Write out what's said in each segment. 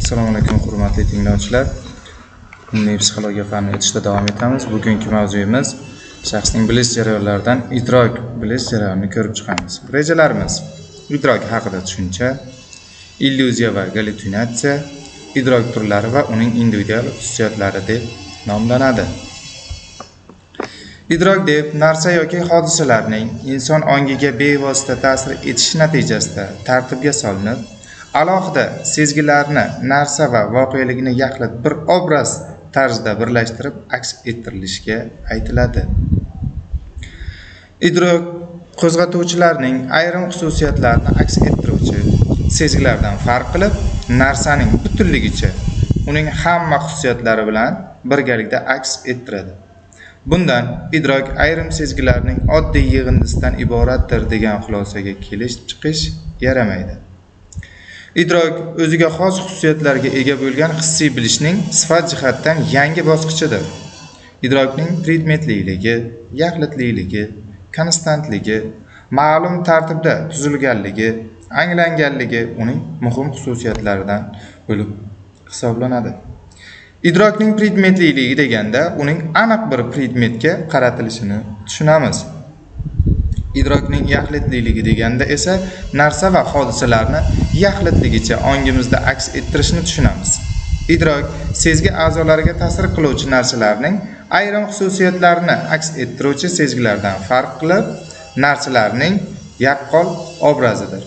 Assalomu alaykum hurmatli tinglovchilar. Milliy psixologiya fanini o'tishda davom etamiz. Bugungi mavzuyimiz shaxsning bilish jarayonlaridan idrok bilish jarayonini ko'rib chiqamiz. Rejalarimiz: idrok haqida tushuncha, illyuziya va gallyutsinatsiya, idrok turlari va uning individual xususiyatlari deb nomlanadi. Idrok deb narsa yoki hodisalarning inson ongiga bevosita ta'sir etishi natijasida tartibga solinib, alohida sezgilarni, narsa va voqelikni yaxlit bir obraz tarzida birlashtirib aks ettirilishiga aytiladi. Idrok qo'zg'atuvchilarning ayrim xususiyatlarini aks ettiruvchi sezgilardan farq qilib, narsaning butunligicha uning hamma xususiyatlari bilan birgalikda aks ettiradi. Bundan idrok ayrim sezgilarning oddiy yig'indisidan iboratdir degan xulosaga chiqish yaramaydi. Idrok o'ziga xos xususiyatlarga ega bo'lgan hissiy bilishning sifat jihatdan yangi bosqichidir. Idrokning predmetlikligi, yaxlitlikligi, konstantligi, ma'lum tartibda tuzilganligi, anglanganligi uning muhim xususiyatlaridan bo'lib hisoblanadi. Idrokning predmetlikligi deganda uning aniq bir predmetga qaratilishini tushunamiz. Idrokning yaxlitlikligi deganda esa narsa va hodisalarni yaxlitligicha ongimizda aks ettirishni tushunamiz. Idrok sezgi a'zolariga ta'sir qiluvchi narsalarning ayrim xususiyatlarini aks ettiruvchi sezgilardan farq qilib, narsalarning yaqqol obrazidir.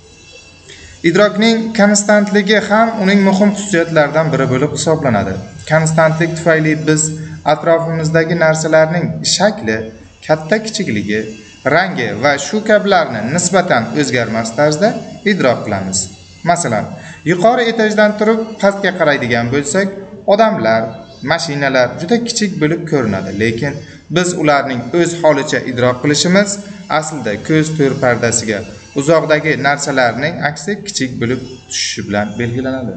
Idrokning konstantligi ham uning muhim xususiyatlaridan biri bo'lib hisoblanadi. Konstantlik tufayli biz atrofimizdagi narsalarning shakli, katta-kichikligi, rangi va shu kabilarni nisbatan o'zgarmas tarzda idrok qilamiz. Masalan, yuqori etajdan turib pastga qaraydigan bo'lsak, odamlar, mashinalar juda kichik bo'lib ko'rinadi, lekin biz ularning o'z holicha idrok qilishimiz aslida ko'z to'r pardasiga uzoqdagi narsalarning aksi kichik bo'lib tushishi bilan belgilanadi.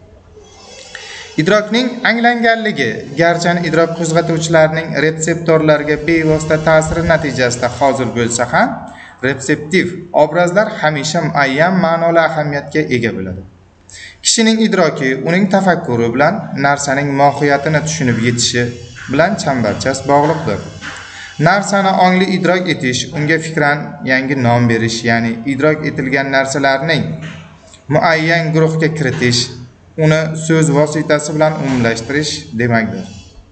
Idrokning anglanganligi garchi idrok qo'zg'atuvchilarining retseptorlarga bevosita ta'siri natijasida hosil bo'lsa ham, retseptiv obrazlar hamisha muayyan ma'noli ahamiyatga ega bo'ladi. Kishining idroki uning tafakkuri bilan narsaning mohiyatini tushunib yetishi bilan chambarchas bog'liqdir. Narsani ongli idrok etish, unga fikran yangi nom berish, ya'ni idrok etilgan narsalarning muayyan guruhga kiritish, uni so'z vositasi bilan umumlashtirish demakdir.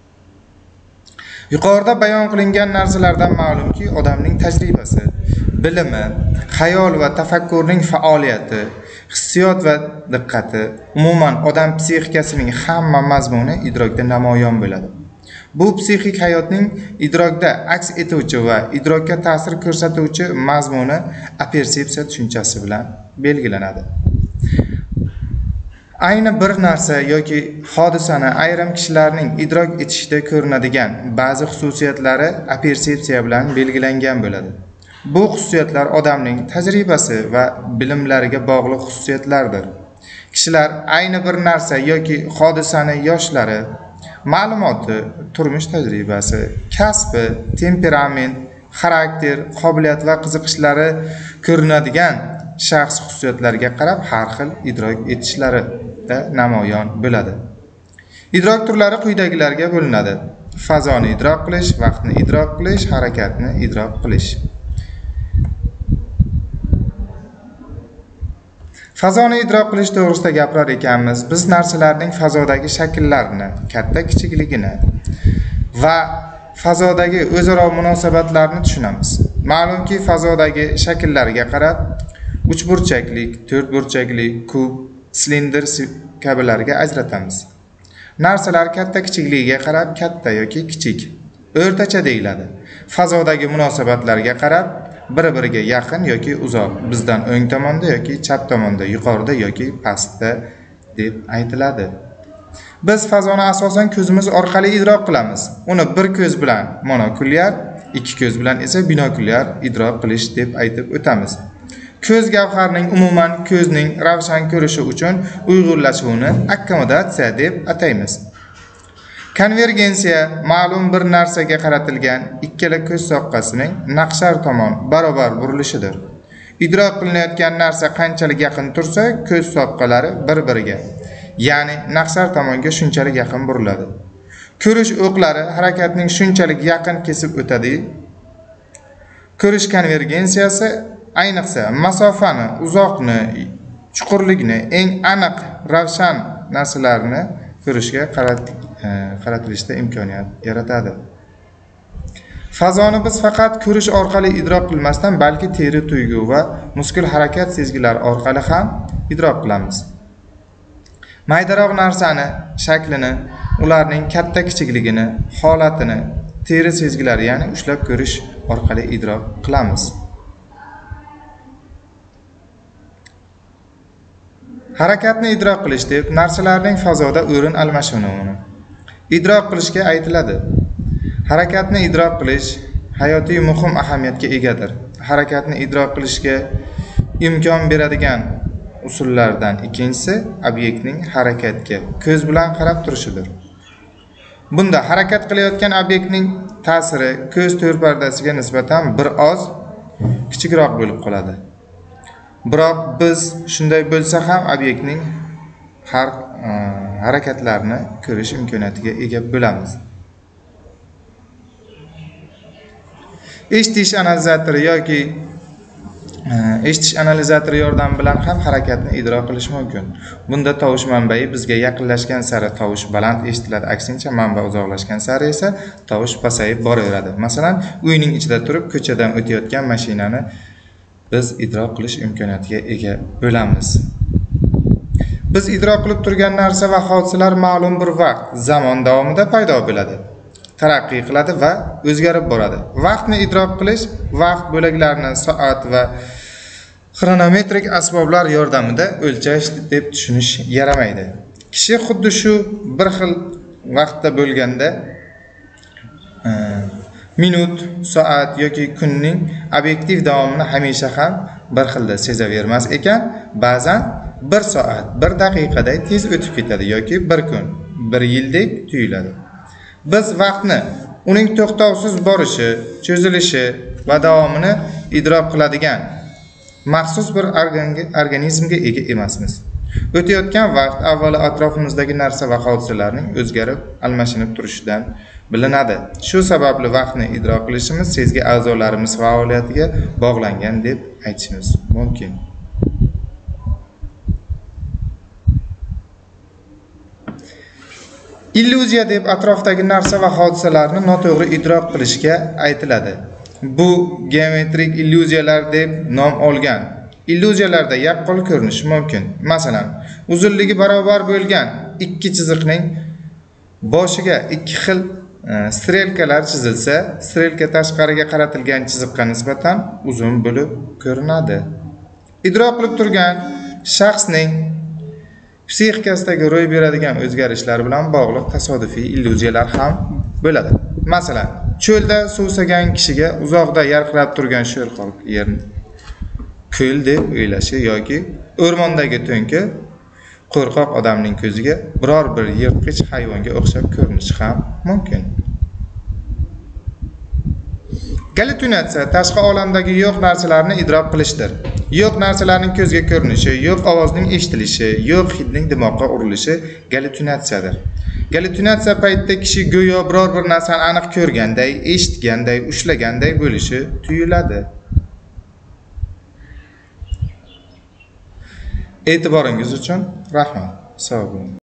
Yuqorida bayon qilingan narsalardan ma'lumki, odamning tajribasi, bilimi, xayol va tafakkurning faoliyati, hissiyot va diqqati, umuman odam psixikasining hamma mazmuni idrokda namoyon bo'ladi. Bu psixik hayotning idrokda aks etuvchi va idrokka ta'sir ko'rsatuvchi mazmuni apersepsiya tushunchasi bilan belgilanadi. Ayni bir narsa yoki hodisani ayrim kishilarning idrok etishida ko'rinadigan ba'zi xususiyatlari apersepsiya bilan belgilangan bo'ladi. Bu xususiyatlar odamning tajribasi va bilimlariga bog'liq xususiyatlardir. Kishilar ayni bir narsa yoki hodisani yoshlari, ma'lumoti, turmush tajribasi, kasbi, temperament, xarakter, qobiliyat va qiziqishlari ko'rinadigan shaxs xususiyatlariga qarab har xil idrok etishlari namoyon bo'ladi. Idrok turlari quyidagilarga bo'linadi: fazoni idrok qilish, vaqtni idrok qilish, harakatni idrok qilish. Fazoni idrok qilish to'g'risida gapirar ekanmiz, biz narsalarning fazodagi shakllarini, katta-kichikligini va fazodagi o'zaro munosabatlarni tushunamiz. Ma'lumki, fazodagi shakllarga qarab uchburchaklik, to'rtburchaklik, kub, silindr kabilarga ajratamiz. Narsalar katta-kichikligiga qarab katta yoki kichik, o'rtacha deyiladi. Fazodagi munosabatlarga qarab bir-biriga yaqin yoki uzoq, bizdan o'ng tomonda yoki chap tomonda, yuqorida yoki pastda deb aytiladi. Biz fazoni asosan ko'zimiz orqali idrok qilamiz. Uni bir ko'z bilan monokulyar, ikki ko'z bilan esa binokulyar idrok qilish deb aytib o'tamiz. Ko'z gavharining umuman ko'zning ravshan ko'rishi uchun uyg'unlashuvini akkomodatsiya deb ataymiz. Konvergensiya ma'lum bir narsaga qaratilgan ikkala ko'z soqqasining naqshar tomon barobar burilishidir. Idrok qilinayotgan narsa qanchalik yaqin tursa, ko'z soqqalari bir-biriga, ya'ni naqsar tomonga shunchalik yaqin buriladi. Ko'rish o'qlari harakatning shunchalik yaqin kesib o'tadi. Ko'rish konvergensiyasi ayniqsa masofani, uzoqni, chuqurlikni, eng aniq, ravshan narsalarni ko'rishga qaratilishda imkoniyat yaratadi. Fazoni biz faqat ko'rish orqali idrok qilmasdan, balki teri tuyg'u va muskul harakat sezgilari orqali ham idrok qilamiz. Maydaroq narsani shaklini, ularning katta-kichikligini, holatini teri sezgilari, ya'ni ushlab ko'rish orqali idrok qilamiz. Harakatni idrok qilish deb narsalarning fazoda o'rin almashinuvini idrok qilishga aytiladi. Harakatni idrok qilish hayotiy muhim ahamiyatga egadir. Harakatni idrok qilishga imkon beradigan usullardan ikkinchisi obyektning harakatga ko'z bilan qarab turishidir. Bunda harakat qilayotgan obyektning ta'siri ko'z to'rpardasiga nisbatan bir oz kichikroq bo'lib qoladi. Biroq biz shunday bo'lsa ham obyektning harakatlarini ko'rish imkoniyatiga ega bo'lamiz. Eshitish analizatori yoki eshitish analizatori yordami bilan ham harakatni idrok qilish mumkin. Bunda tovush manbai bizga yaqinlashgan sari tovush baland eshitiladi, aksincha manba uzoqlashgan sari esa tovush pasayib boraveradi. Masalan, uyning ichida turib ko'chadan o'tayotgan mashinani biz idrok qilish imkoniyatiga ega bo'lamiz. Biz idrok qilib turgan narsa va hodisalar ma'lum bir vaqt, zamon davomida paydo bo'ladi, taraqqiy qiladi va o'zgarib boradi. Vaqtni idrok qilish vaqt bo'laklarini soat va xronometrik asboblar yordamida o'lchash deb tushunish yaramaydi. Kishi xuddi shu bir xil vaqtda bo'lganda minut, soat yoki kunning obyektiv davomini hamisha ham bir xilda sezavermas ekan, ba'zan 1 soat, 1 daqiqaday tez o'tib ketadi yoki 1 kun, 1 yildek tuyuladi. Biz vaqtni uning to'xtovsiz borishi, cho'zilishi va davomini idrok qiladigan maxsus bir organizmga ega emasmiz. O'tayotgan vaqt avvalo atrofimizdagi narsa va hodisalarning o'zgarib, almashinib turishidan bilinadi. Shu sababli vaqtni idrok qilishimiz sezgi a'zolarimiz faoliyatiga bog'langan deb aytishimiz mumkin. Illyuziya deb atrofdagi narsa va hodisalarni noto'g'ri idrok qilishga aytiladi. Bu geometrik illyuziyalar deb nom olgan. Illyuziyalarda yaqqol ko'rinishi mumkin. Masalan, uzunligi barobar bo'lgan ikki chiziqning boshiga ikki xil strelkalar chizilsa, strelka tashqariga qaratilgan chiziqqa nisbatan uzun bo'lib ko'rinadi. Idrok qilib turgan shaxsning psixikasidagi ro'y beradigan o'zgarishlar bilan bog'liq tasodifiy illyuziyalar ham bo'ladi. Masalan, cho'lda suvsagan kishiga uzoqda yarqirab turgan sho'rqoq yerni ko'l deb o'ylashi yoki o'rmondagi to'nka qo'rqoq odamning ko'ziga biror bir yirtqich hayvonga o'xshab ko'rinishi ham mumkin. Gallyutsinatsiya tashqi olamdagi yo'q narsalarni idrok qilishdir. Yo'q narsalarning ko'zga ko'rinishi, yo'q ovozning eshitilishi, yo'q hidning dimoqqa urilishi gallyutsinatsiyadir. Gallyutsinatsiya paytida kishi go'yo biror bir narsani aniq ko'rganday, eshitganday, ushlaganday bo'lishi tuyuladi. E'tiboringiz uchun rahmat. Sog' bo'ling.